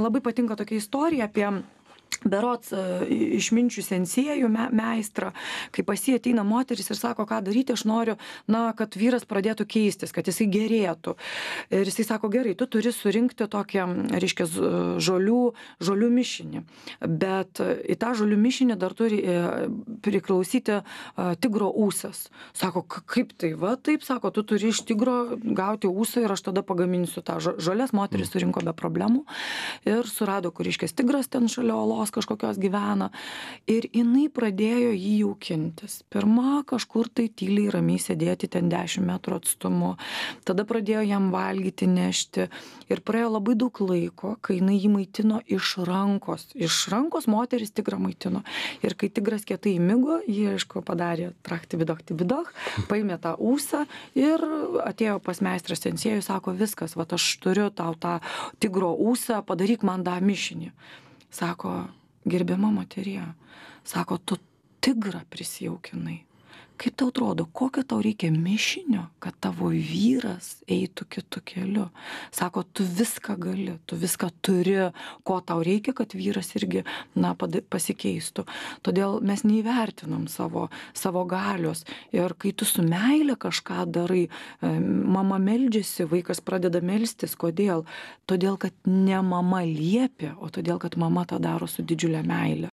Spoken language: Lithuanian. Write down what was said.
labai patinka tokia istorija apie berods išminčių sensiejų meistrą, kai pas jį ateina moteris ir sako, ką daryti, aš noriu, kad vyras pradėtų keistis, kad jisai gerėtų. Ir jisai sako, gerai, tu turi surinkti tokią, reiškia, žolių mišinį. Bet į tą žolių mišinį dar turi priklausyti tigro ūsas. Sako, kaip tai, va, taip, sako, tu turi iš tigro gauti ūsą ir aš tada pagaminsiu tą žolės. Moteris surinko be problemų ir surado, kur iškės tigras ten šalia olos kažkokios gyvena. Ir jinai pradėjo jį jaukintis. Pirma, kažkur tai tyliai ramiai sėdėti ten 10 metrų atstumu. Tada pradėjo jam valgyti, nešti. Ir praėjo labai daug laiko, kai jinai jį maitino iš rankos. Iš rankos moteris tigrą maitino. Ir kai tigras kietai įmigo, jie, aišku, padarė trakti vidoch, paėmė tą ūsą ir atėjo pas meistrą sensiejų, sako, viskas, va, aš turiu tau tą tigro ūsą, padaryk man tą mišinį. Sako, gerbiama moterie, sako, tu tigrą prisijaukinai. Kaip tau atrodo, kokio tau reikia mišinio, kad tavo vyras eitų kitu keliu? Sako, tu viską gali, tu viską turi, ko tau reikia, kad vyras irgi pasikeistų. Todėl mes neįvertinam savo galios. Ir kai tu su meile kažką darai, mama meldžiasi, vaikas pradeda melstis. Kodėl? Todėl, kad ne mama liepia, o todėl, kad mama tą daro su didžiulė meile.